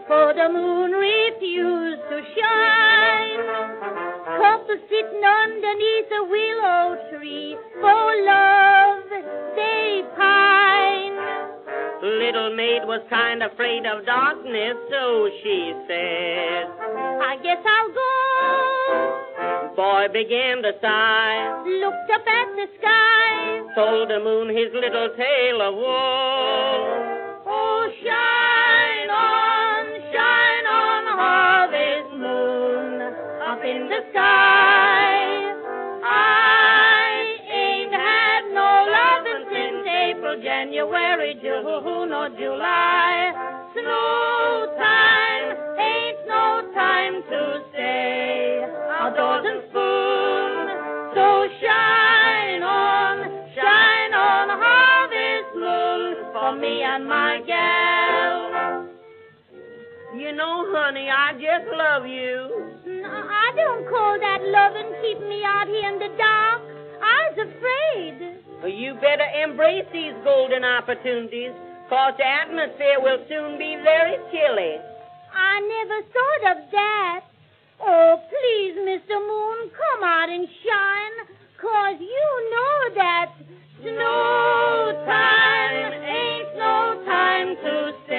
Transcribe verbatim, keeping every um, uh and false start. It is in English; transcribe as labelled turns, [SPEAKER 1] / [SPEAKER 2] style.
[SPEAKER 1] for the moon refused to shine. Couple sitting underneath a willow tree, for love they pine.
[SPEAKER 2] Little maid was kind of afraid of darkness, so she said,
[SPEAKER 1] I guess I'll go.
[SPEAKER 2] Boy began to sigh,
[SPEAKER 1] Looked up at the sky,
[SPEAKER 2] told the moon his little tale of woe.
[SPEAKER 1] Oh, shine on, shine on, harvest moon, up in the sky. I ain't had no lovin' since April, January, June, or July. Snow time ain't no time to stay outdoors and spoon. So shine on, shine on, harvest moon, for me and my gal.
[SPEAKER 2] You know, honey, I just love you.
[SPEAKER 1] No, I don't call that loving keep me out here in the dark. I was afraid.
[SPEAKER 2] You better embrace these golden opportunities, 'cause the atmosphere will soon be very chilly.
[SPEAKER 1] I never thought of that. Oh, please, Mister Moon, come out and shine, 'cause you know that snow time ain't no time to stay.